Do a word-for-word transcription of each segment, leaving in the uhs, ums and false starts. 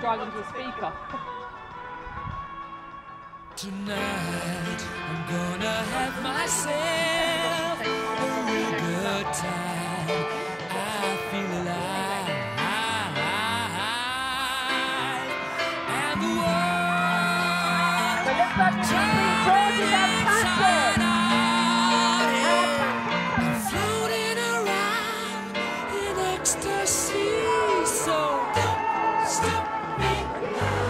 drive into a speaker. Tonight I'm gonna have myself a real good time. I feel alive, and the world turning inside out. I'm floating around in ecstasy, so don't stop me now.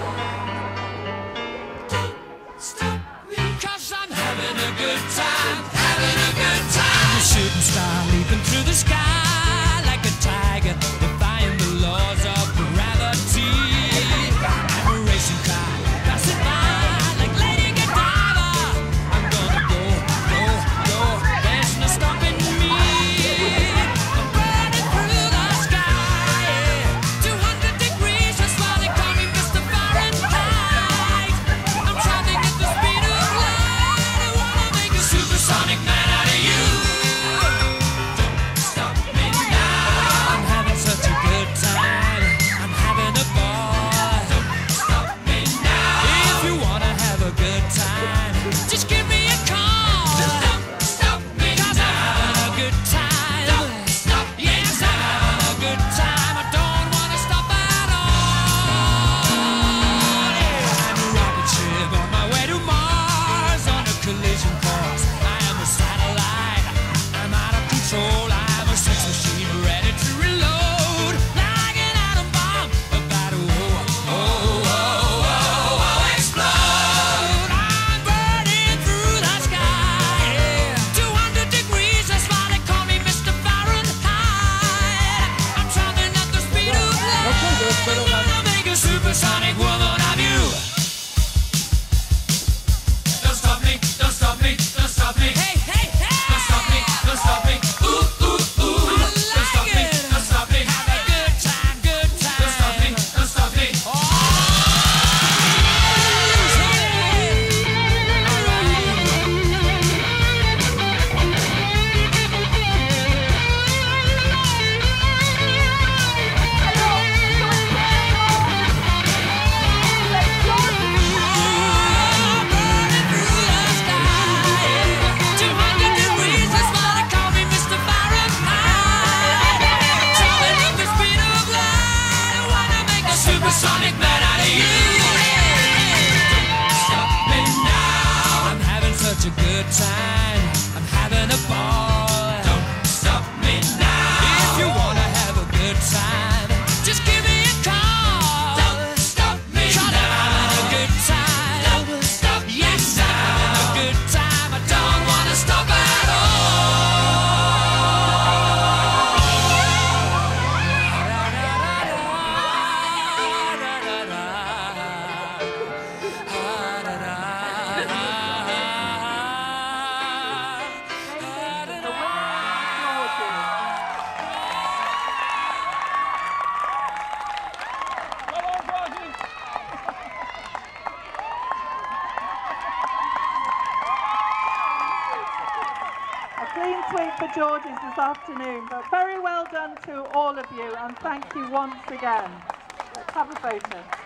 Having a good time, having a good time. A shooting star leaping through the sky like a tiger, defying the laws of gravity. I'm a racing car, passing by like Lady Godiva. I'm gonna go, go, go. There's no stopping me. I'm burning through the sky, two hundred degrees. That's why they call me Mister Fahrenheit. I'm traveling at the speed of light. Supersonic man out of you. Don't stop me now. I'm having such a good time. I'm having a ball. Don't stop me now. If you wanna have a good time, just give me a call. Don't stop me now. 'Cause I'm having a good time. Don't stop me now. Yes, I'm having a good time. I don't wanna stop at all. Yeah. I'm a rocket ship on my way to Mars on a collision course. Satellite, I'm out of control. I'm a sex machine ready to reload, like an atom bomb about to oh, oh, oh, oh, oh, explode. I'm burning through the sky, yeah. two hundred degrees, that's why they call me Mister Fahrenheit. I'm traveling at the speed of light. I'm gonna make a supersonic woman of you. Don't stop me, don't stop me, don't stop me. Hey. Don't stop me, ooh, ooh, ooh. Don't stop me, don't stop me. Have a good time, good time. Don't stop me, don't stop me. Oh, supersonic man out of you. Don't stop me now. I'm having such a good time. I'm having a ball. Don't stop me now. If you wanna have a good time, just give me a call. Don't stop me now. I'm having a good time. Don't stop me now. Yes, I'm having a good time. I don't wanna stop at all. Clean sweep for Georges this afternoon, but very well done to all of you, and thank you once again. Let's have a photo.